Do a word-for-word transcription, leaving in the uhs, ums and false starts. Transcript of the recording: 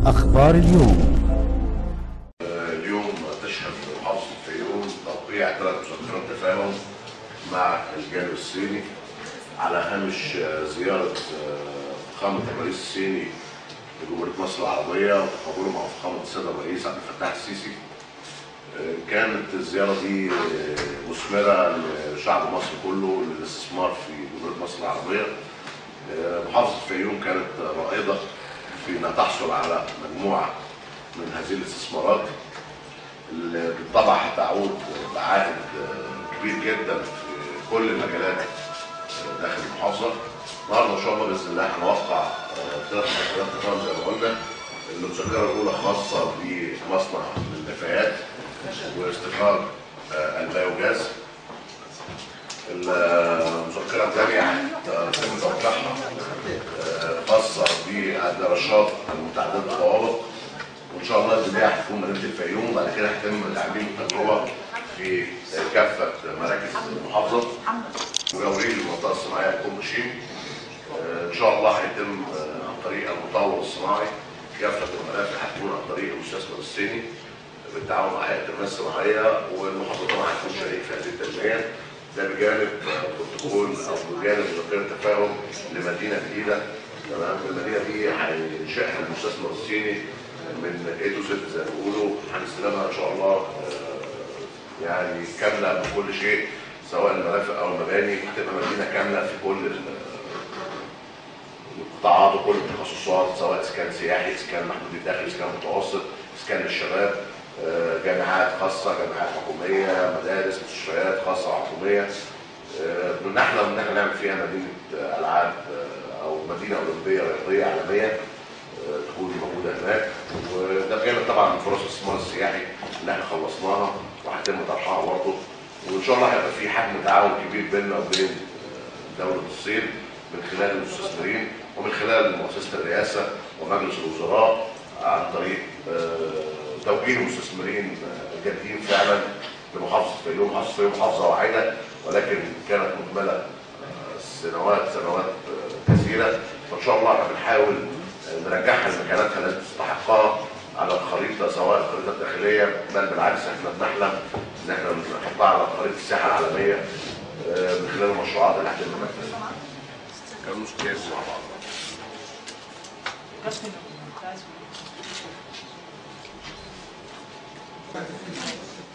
أخبار اليوم. اليوم تشهد محافظة الفيوم توقيع ثلاث مذكرات تفاهم مع الجانب الصيني على هامش زيارة فخامة الرئيس الصيني لجمهورية مصر العربية وتقابله مع فخامة السيد الرئيس عبد الفتاح السيسي. كانت الزيارة دي مثمرة لشعب مصر كله للاستثمار في جمهورية مصر العربية. محافظة الفيوم كانت رائدة في انها تحصل على مجموعة من هذه الاستثمارات اللي بالطبع هتعود بعائد كبير جدا في كل المجالات داخل المحافظة. النهارده ان شاء الله باذن الله هنوقع ثلاث مذكرات تفاهم زي ما قلنا. المذكرة الأولى خاصة بمصنع النفايات واستخراج البيوجاز. المذكرة الثانية هتتم توقيعها خاصة بالدراسات المتعددة الضوابط، وإن شاء الله البداية هتكون مدينة الفيوم، وبعد كده هيتم تعميم التجربة في كافة مراكز المحافظة مجاورين للمنطقة الصناعية بكومبوشين. إن شاء الله هيتم عن طريق المطور الصناعي كافة المرافق هتكون عن طريق المستثمر الصيني بالتعاون مع هيئة التنمية الصناعية، والمحافظة طبعا هتكون شريك في هذه التنمية. ده بجانب بروتوكول او بجانب مذكره تفاهم لمدينه جديده. تمام، المدينه دي هينشئها المستثمر الصيني من اي تو زد زي ما بيقولوا، هنستلمها ان شاء الله يعني كامله بكل شيء، سواء المرافق او المباني. هتبقى مدينه كامله في كل القطاعات وكل التخصصات، سواء اسكان سياحي، اسكان محدود الدخل، اسكان متوسط، اسكان للشباب، جامعات خاصه، جامعات حكوميه، مدارس، مستشفيات خاصه وحكوميه. بنحلم ان احنا نعمل فيها مدينه العاب او مدينه اولمبيه رياضيه عالميه تكون موجوده هناك. وده بجانب طبعا فرص الاستثمار السياحي اللي احنا خلصناها وهيتم طرحها برضه. وان شاء الله هيبقى في حجم تعاون كبير بيننا وبين دوله الصين من خلال المستثمرين ومن خلال مؤسسه الرئاسه ومجلس الوزراء عن طريق توجيه المستثمرين الجادين فعلا لمحافظه الفيوم. محافظه الفيوم محافظه واحده ولكن كانت مكمله سنوات سنوات كثيره، فان شاء الله احنا بنحاول نرجعها لمكانتها التي تستحقها على الخريطه، سواء الخريطه الداخليه، بل بالعكس احنا بنحلم ان احنا نحطها على خريطه السياحه العالميه من خلال المشروعات اللي هتتم نفذها. كانوا مشكلات مع بعض.